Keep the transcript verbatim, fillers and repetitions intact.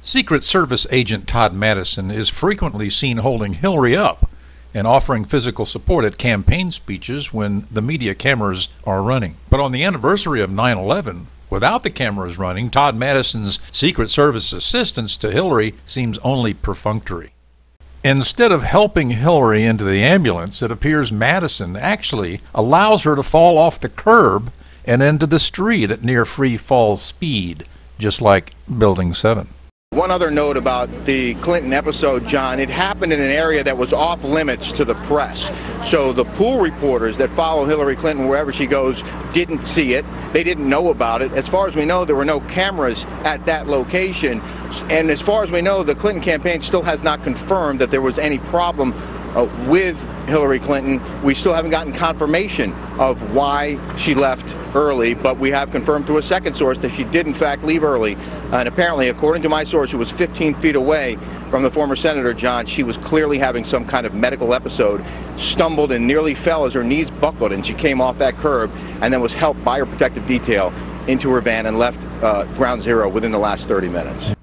Secret Service agent Todd Madison is frequently seen holding Hillary up and offering physical support at campaign speeches when the media cameras are running. But on the anniversary of nine eleven, without the cameras running, Todd Madison's Secret Service assistance to Hillary seems only perfunctory. Instead of helping Hillary into the ambulance, it appears Madison actually allows her to fall off the curb and into the street at near free fall speed, just like Building seven. One other note about the Clinton episode, John, it happened in an area that was off limits to the press. So the pool reporters that follow Hillary Clinton wherever she goes didn't see it. They didn't know about it. As far as we know, there were no cameras at that location. And as far as we know, the Clinton campaign still has not confirmed that there was any problem uh, with Hillary Clinton. We still haven't gotten confirmation of why she left early, but we have confirmed to a second source that she did in fact leave early. And apparently, according to my source, who was fifteen feet away from the former senator, John, she was clearly having some kind of medical episode, stumbled and nearly fell as her knees buckled, and she came off that curb and then was helped by her protective detail into her van and left uh, ground zero within the last thirty minutes.